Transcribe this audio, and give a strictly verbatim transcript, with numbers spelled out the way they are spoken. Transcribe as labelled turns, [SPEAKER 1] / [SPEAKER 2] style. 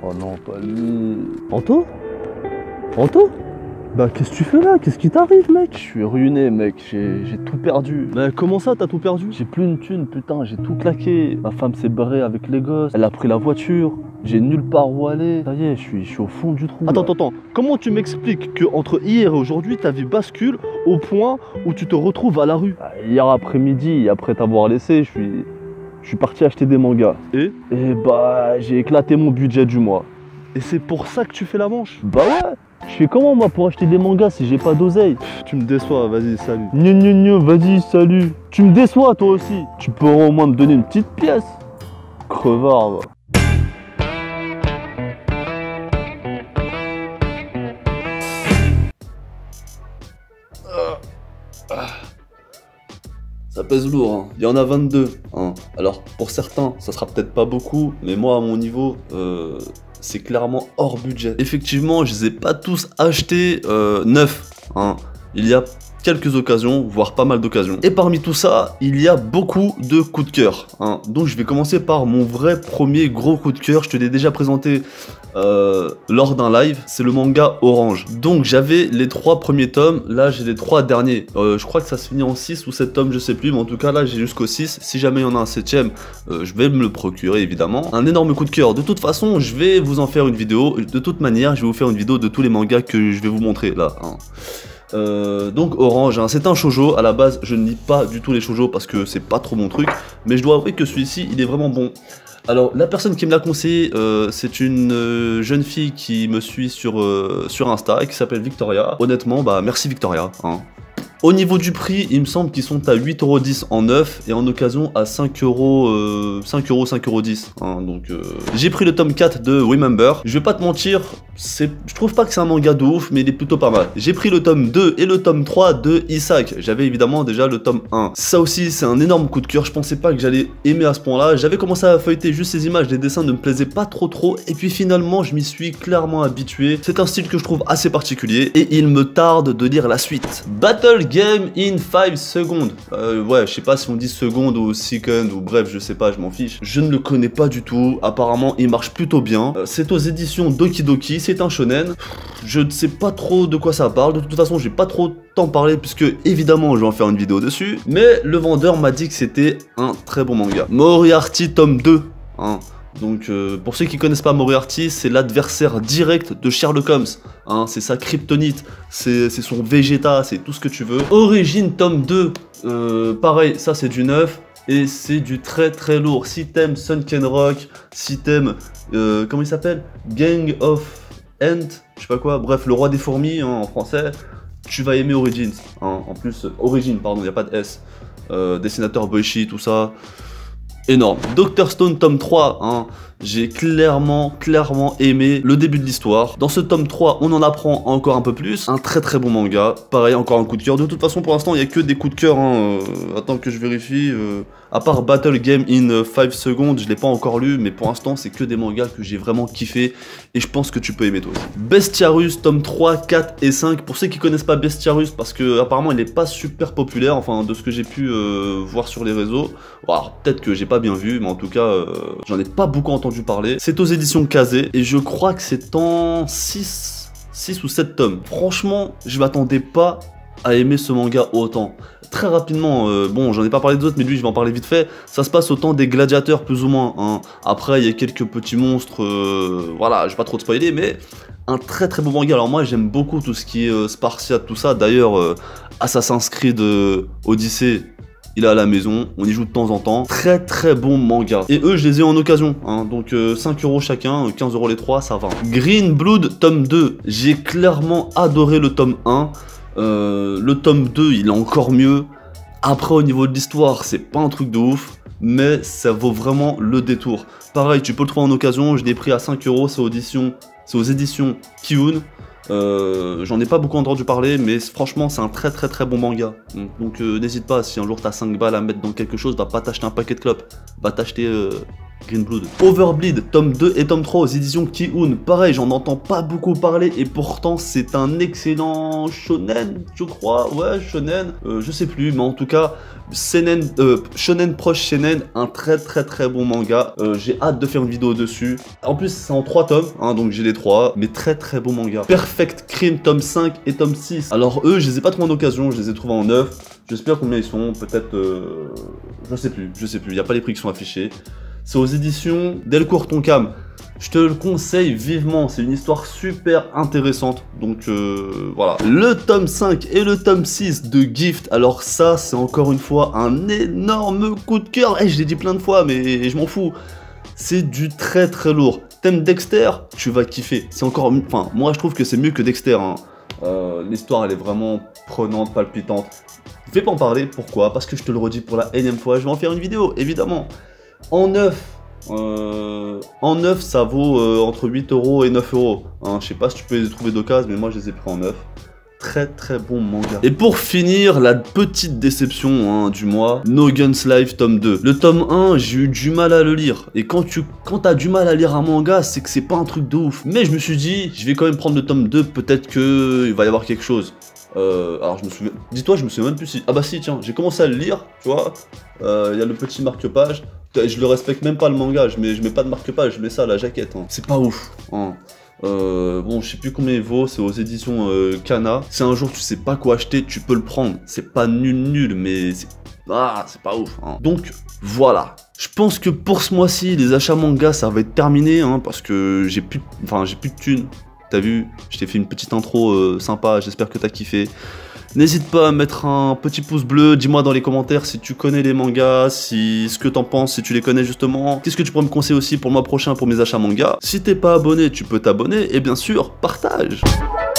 [SPEAKER 1] Oh non, pas lui.
[SPEAKER 2] Anto Anto Bah qu'est-ce que tu fais là? Qu'est-ce qui t'arrive, mec?
[SPEAKER 1] Je suis ruiné, mec, j'ai tout perdu.
[SPEAKER 2] Mais comment ça, t'as tout perdu?
[SPEAKER 1] J'ai plus une thune, putain, j'ai tout claqué. Ma femme s'est barrée avec les gosses, elle a pris la voiture, j'ai nulle part où aller. Ça y est, je suis, je suis au fond du trou.
[SPEAKER 2] Attends, attends, attends, comment tu m'expliques que entre hier et aujourd'hui, ta vie bascule au point où tu te retrouves à la rue?
[SPEAKER 1] Bah, hier après-midi, après t'avoir laissé, je suis... Je suis parti acheter des mangas.
[SPEAKER 2] Et
[SPEAKER 1] Et bah, j'ai éclaté mon budget du mois.
[SPEAKER 2] Et c'est pour ça que tu fais la manche?
[SPEAKER 1] Bah ouais. Je fais comment moi pour acheter des mangas si j'ai pas d'oseille?
[SPEAKER 2] Tu me déçois, vas-y, salut.
[SPEAKER 1] Gna gna gna, vas-y, salut. Tu me déçois toi aussi. Tu peux au moins me donner une petite pièce. Crevard, va.
[SPEAKER 3] Ça pèse lourd, hein. Il y en a vingt-deux. Hein. Alors pour certains, ça sera peut-être pas beaucoup, mais moi à mon niveau, euh, c'est clairement hors budget. Effectivement, je les ai pas tous achetés euh, neufs. Hein. Il y a quelques occasions, voire pas mal d'occasions. Et parmi tout ça, il y a beaucoup de coups de cœur. Hein. Donc je vais commencer par mon vrai premier gros coup de cœur. Je te l'ai déjà présenté euh, lors d'un live. C'est le manga Orange. Donc j'avais les trois premiers tomes. Là j'ai les trois derniers. Euh, je crois que ça se finit en six ou sept tomes, je sais plus. Mais en tout cas là j'ai jusqu'au six. Si jamais il y en a un septième, euh, je vais me le procurer évidemment. Un énorme coup de cœur. De toute façon, je vais vous en faire une vidéo. De toute manière, je vais vous faire une vidéo de tous les mangas que je vais vous montrer là. Hein. Euh, donc Orange, hein, c'est un shoujo. À la base, je ne lis pas du tout les shoujo parce que c'est pas trop mon truc, mais je dois avouer que celui-ci, il est vraiment bon. Alors, la personne qui me l'a conseillé, euh, c'est une euh, jeune fille qui me suit sur, euh, sur Insta et qui s'appelle Victoria. Honnêtement, bah merci Victoria. Hein. Au niveau du prix, il me semble qu'ils sont à huit euros dix en neuf et en occasion à cinq euros, cinq euros, cinq euros dix. Hein, donc, euh... j'ai pris le tome quatre de Remember. Je vais pas te mentir, je trouve pas que c'est un manga de ouf, mais il est plutôt pas mal. J'ai pris le tome deux et le tome trois de Isaac. J'avais évidemment déjà le tome un. Ça aussi, c'est un énorme coup de cœur. Je pensais pas que j'allais aimer à ce point-là. J'avais commencé à feuilleter juste ces images, les dessins ne me plaisaient pas trop trop. Et puis finalement, je m'y suis clairement habitué. C'est un style que je trouve assez particulier et il me tarde de lire la suite. Battle Game in five seconds. Euh, ouais, je sais pas si on dit secondes ou second ou bref, je sais pas, je m'en fiche. Je ne le connais pas du tout. Apparemment, il marche plutôt bien. Euh, c'est aux éditions Doki Doki. C'est un shonen. Je ne sais pas trop de quoi ça parle. De toute façon, j'ai pas trop t'en parler puisque évidemment, je vais en faire une vidéo dessus. Mais le vendeur m'a dit que c'était un très bon manga. Moriarty tome deux. Hein. Donc euh, pour ceux qui connaissent pas Moriarty, c'est l'adversaire direct de Sherlock Holmes. Hein, c'est sa kryptonite, c'est son Vegeta, c'est tout ce que tu veux. Origine tome deux, euh, pareil, ça c'est du neuf. Et c'est du très très lourd. Si t'aimes Sunken Rock, si t'aimes, euh, comment il s'appelle, Gang of Ant, je sais pas quoi, bref, le roi des fourmis hein, en français, tu vas aimer Origins. Hein, en plus, euh, Origin, pardon, il n'y a pas de S. Euh, dessinateur Boichi, tout ça. Énorme. Doctor Stone tome trois, hein, j'ai clairement, clairement aimé le début de l'histoire. Dans ce tome trois, on en apprend encore un peu plus. Un très très bon manga. Pareil, encore un coup de cœur. De toute façon, pour l'instant, il n'y a que des coups de cœur. Hein. Euh, attends que je vérifie. Euh, à part Battle Game in five seconds, je l'ai pas encore lu, mais pour l'instant, c'est que des mangas que j'ai vraiment kiffé. Et je pense que tu peux aimer toi aussi. Bestiarus tome trois, quatre et cinq. Pour ceux qui connaissent pas Bestiarus, parce que apparemment, il n'est pas super populaire, enfin, de ce que j'ai pu euh, voir sur les réseaux. Alors, peut-être que j'ai pas bien vu, mais en tout cas, euh, j'en ai pas beaucoup entendu parler. C'est aux éditions Kazé, et je crois que c'est en six ou sept tomes. Franchement, je m'attendais pas à aimer ce manga autant. Très rapidement, euh, bon, j'en ai pas parlé d'autres, mais lui, je vais en parler vite fait. Ça se passe au temps des gladiateurs, plus ou moins. Hein. Après, il y a quelques petits monstres, euh, voilà, je vais pas trop te spoiler, mais un très très beau manga. Alors moi, j'aime beaucoup tout ce qui est euh, spartiate, tout ça. D'ailleurs, euh, Assassin's Creed euh, Odyssey, il est à la maison, on y joue de temps en temps. Très très bon manga. Et eux, je les ai en occasion. Hein, donc euh, cinq euros chacun, quinze euros les trois, ça va. Green Blood, tome deux. J'ai clairement adoré le tome un. Euh, le tome deux, il est encore mieux. Après, au niveau de l'histoire, c'est pas un truc de ouf. Mais ça vaut vraiment le détour. Pareil, tu peux le trouver en occasion. Je l'ai pris à cinq euros. C'est aux éditions, c'est aux éditions Kiun. Euh, J'en ai pas beaucoup entendu parler, mais franchement, c'est un très très très bon manga. Donc euh, n'hésite pas, si un jour t'as cinq balles à mettre dans quelque chose, va pas t'acheter un paquet de clopes, va t'acheter euh, Green Blood. Overbleed, tome deux et tome trois aux éditions Ki-Un. Pareil, j'en entends pas beaucoup parler et pourtant c'est un excellent shonen, je crois. Ouais, shonen, euh, je sais plus, mais en tout cas, seinen, euh, shonen proche seinen, un très très très bon manga. Euh, j'ai hâte de faire une vidéo dessus. En plus, c'est en trois tomes, hein, donc j'ai les trois, mais très très bon manga. Perfect Crime, tome cinq et tome six. Alors eux, je les ai pas trouvés en occasion, je les ai trouvés en neuf. J'espère combien ils sont, peut-être, euh, je sais plus, je sais plus, il n'y a pas les prix qui sont affichés. C'est aux éditions Delcourt Tonkam. Je te le conseille vivement, c'est une histoire super intéressante. Donc euh, voilà. Le tome cinq et le tome six de Gift. Alors ça, c'est encore une fois un énorme coup de cœur. Hey, je l'ai dit plein de fois, mais je m'en fous. C'est du très très lourd. T'aimes Dexter, tu vas kiffer. C'est encore... Enfin, moi je trouve que c'est mieux que Dexter. Hein. Euh, L'histoire, elle est vraiment prenante, palpitante. Je vais pas en parler, pourquoi? Parce que je te le redis pour la énième fois, je vais en faire une vidéo, évidemment. En neuf, euh, en neuf, ça vaut euh, entre huit euros et neuf euros. Hein, je sais pas si tu peux les trouver d'occasion, mais moi je les ai pris en neuf. Très très bon manga. Et pour finir, la petite déception hein, du mois, No Guns Live tome deux. Le tome un, j'ai eu du mal à le lire. Et quand tu quand t'as du mal à lire un manga, c'est que c'est pas un truc de ouf. Mais je me suis dit, je vais quand même prendre le tome deux, peut-être qu'il va y avoir quelque chose. Euh, alors je me souviens, dis-toi je me souviens même plus si... Ah bah si tiens, j'ai commencé à le lire, tu vois, il euh, y a le petit marque-page, je le respecte même pas le manga, je mets, je mets pas de marque-page, je mets ça à la jaquette, hein. C'est pas ouf, hein. Euh, bon je sais plus combien il vaut, c'est aux éditions euh, Kana, si un jour tu sais pas quoi acheter, tu peux le prendre, c'est pas nul nul, mais c'est... Ah, c'est pas ouf, hein. Donc voilà. Je pense que pour ce mois-ci, les achats manga ça va être terminé, hein, parce que j'ai plus, enfin j'ai plus de thunes. T'as vu, je t'ai fait une petite intro euh, sympa, j'espère que t'as kiffé. N'hésite pas à mettre un petit pouce bleu, dis-moi dans les commentaires si tu connais les mangas, si ce que t'en penses, si tu les connais justement. Qu'est-ce que tu pourrais me conseiller aussi pour le mois prochain pour mes achats manga. Si t'es pas abonné, tu peux t'abonner et bien sûr, partage.